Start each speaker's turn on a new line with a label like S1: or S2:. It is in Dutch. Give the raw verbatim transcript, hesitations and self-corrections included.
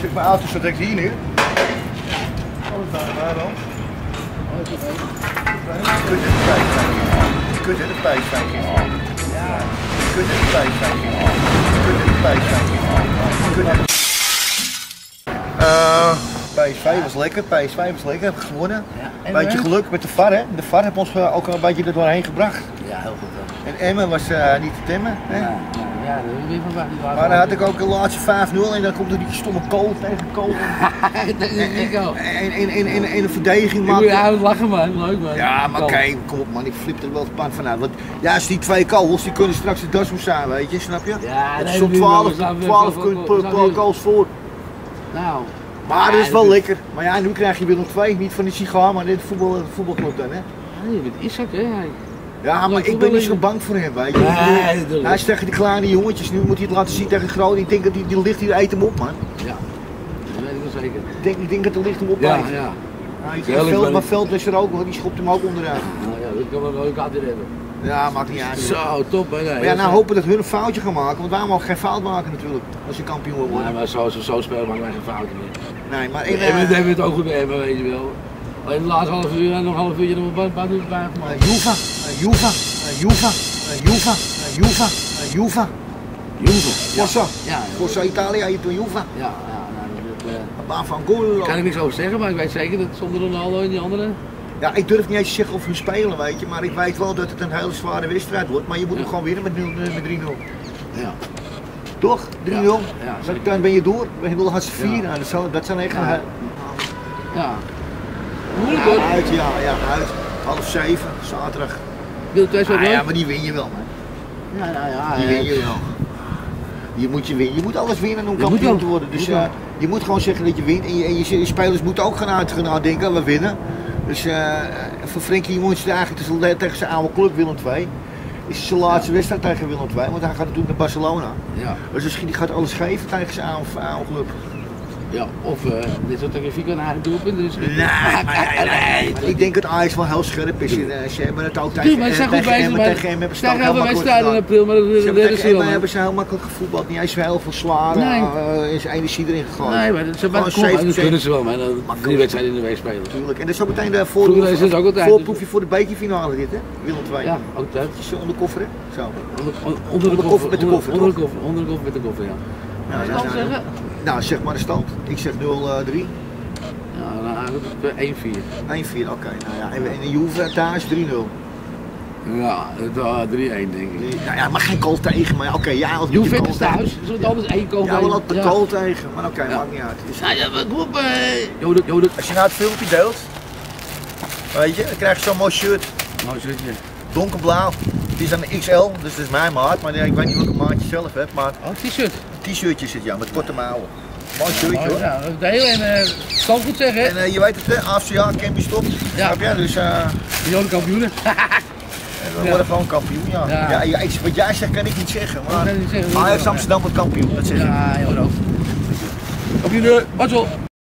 S1: zit mijn auto zo direct hier neer. Alles daar, daar dan. Kut in de pijsvijking. Kut in de pijsvijking. Ja. Kut in de pijsvijking. Kut in de pijsvijking. Kut in de... Uh, P S V was lekker, P S V was lekker, heb gewonnen. Een ja, beetje geluk met de V A R, hè. De V A R heeft ons uh, ook een beetje er doorheen gebracht.
S2: Ja, heel goed. Hè.
S1: En Emmen was uh, niet te temmen. Hè.
S2: Ja, ja, ja, dat is van die
S1: maar dan had ik ook de laatste vijf nul en dan komt er die stomme kool tegen kool.
S2: Dat is niet al.
S1: En, en, en, en, en een verdediging maken.
S2: Ik moet uit lachen man, leuk man.
S1: Ja, maar kijk, kom op man, ik flip er wel het pan vanuit. Want juist die twee kools, die kunnen straks de das zijn, weet je, snap je?
S2: Ja,
S1: het is zo'n twaalf, twaalf goals voor.
S2: Nou.
S1: Maar dat is wel lekker. Maar ja, nu krijg je weer nog twee, niet van die sigaar, maar dit voetbal, voetbalclub dan, hè?
S2: Ja, je bent Isaac, hè?
S1: Ja, maar ik ben niet zo bang voor hem, weet je. Nee, hij is tegen die kleine jongetjes, nu moet hij het laten zien tegen Groningen. Ik denk dat die, die ligt hier, eet hem op, man.
S2: Ja, dat weet ik wel zeker.
S1: Ik denk, ik denk dat er ligt hem op.
S2: Ja, ja.
S1: ja veld, maar Veld is er ook, hoor. Die schopt hem ook onderuit.
S2: Nou ja, dat kan wel leuk altijd hebben.
S1: Ja, maakt niet uit.
S2: Zo, top hè. Nee,
S1: maar ja, nou hopen dat hun een foutje gaan maken, want wij mogen geen fout maken natuurlijk, als je kampioen wordt.
S2: Ja, maar zo, zo, zo spelen maken wij geen fouten meer.
S1: Nee, maar...
S2: En we hebben het ook goed bij Emmen, weet je wel. Alleen de laatste half uur en nog een half uurtje nog een paar minuten bij gemaakt.
S1: Juva, Juva, Juva, Juva, Juva, Juva.
S2: Juva.
S1: Forza.
S2: Ja.
S1: Forza Italia, je doet Juva.
S2: Ja, ja.
S1: Een baan van goal.
S2: Daar kan ik niks over zeggen, maar ik weet zeker dat zonder Ronaldo en die anderen...
S1: Ja, ik durf niet eens te zeggen of hun spelen, weet je, maar ik weet wel dat het een hele zware wedstrijd wordt, maar je moet ja. hem gewoon winnen met drie nul.
S2: Ja.
S1: Toch? drie nul?
S2: Ja. Ja,
S1: dan ben je door, je wil hartstikke vier, ja. dat, zou, dat zijn echt...
S2: Ja. Ja.
S1: Moeilijk hoor. Ja, uit, ja, ja, uit. Half zeven, zaterdag.
S2: Wil het ah,
S1: ja, maar die win je wel, man.
S2: Ja, nou ja.
S1: Die win je wel. Je moet, je, winnen. je moet alles winnen om kampioen te worden. Dus uh, je moet gewoon zeggen dat je wint. En je, en je, je spelers moeten ook gaan uitdenken, we winnen. Dus uh, voor Frenkie de Jong is het eigenlijk tegen zijn oude club Willem twee. Is het zijn laatste ja. wedstrijd tegen Willem twee, want hij gaat natuurlijk naar Barcelona. Ja. Dus misschien gaat alles geven tegen zijn oude, oude club.
S2: Ja, of uh, dit soort Fico naar het doelpunt. Dus...
S1: Nee, maar, nee, nee, nee. Ik denk dat Ajax wel heel scherp is. En, uh, ze hebben het ook tegen
S2: hem
S1: tegen hem hebben ze
S2: heel wedstrijden in april, maar dat is
S1: heel hebben ze heel makkelijk gevoetbald. Niet eens heel veel zwaar. Nee. Uh, is energie erin gegooid.
S2: Nee, maar dat, maar dat, dat kunnen ze wel, maar dan drie wedstrijden in de week spelen.
S1: Tuurlijk. En dat is ook meteen de voorproefje voor de bekerfinale dit, hè? Willem twee.
S2: Ja, ook dat.
S1: Onder de koffer, hè? Zo.
S2: Onder de koffer met de koffer. Onder de
S1: koffer,
S2: onder de koffer met de koffer, ja.
S1: Nou, nou, nou, nou, nou, zeg maar de stand. Ik zeg nul drie.
S2: Ja, nou, één vier.
S1: één vier, oké. Okay. Nou ja, en de Juve thuis drie nul.
S2: Ja, drie één denk ik.
S1: Nou ja, maar geen goal tegen, maar oké, okay, ja, als
S2: Juve is thuis, is het anders één goal tegen.
S1: Ja, wel op de goal tegen, maar oké, okay, ja. maakt niet uit. Dus...
S2: Nou ja, maar kom op, Jodek, Jodek.
S1: Als je nou het filmpje deelt, weet je, dan krijg je zo'n mooi shirt.
S2: Mooi shirtje.
S1: Donkerblauw. Het is een X L, dus dat is mijn maat, maar ik weet niet welke maat je zelf hebt. Maar
S2: oh, t-shirt.
S1: Een t-shirtje zit ja, met korte mouwen. Mooi shirtje ja, hoor.
S2: Ja, de hele en uh, zal goed zeggen. Hè?
S1: En uh, je weet het, A F C A, Campy Stop. Ja. Snap je? Dus uh,
S2: Joden kampioenen.
S1: We ja. worden gewoon kampioen, ja. ja. ja, ja ik, wat jij zegt kan ik niet zeggen, maar Ajax Amsterdam wordt kampioen, dat zeg ik.
S2: Ja, joh. Kampioenen, wat zo.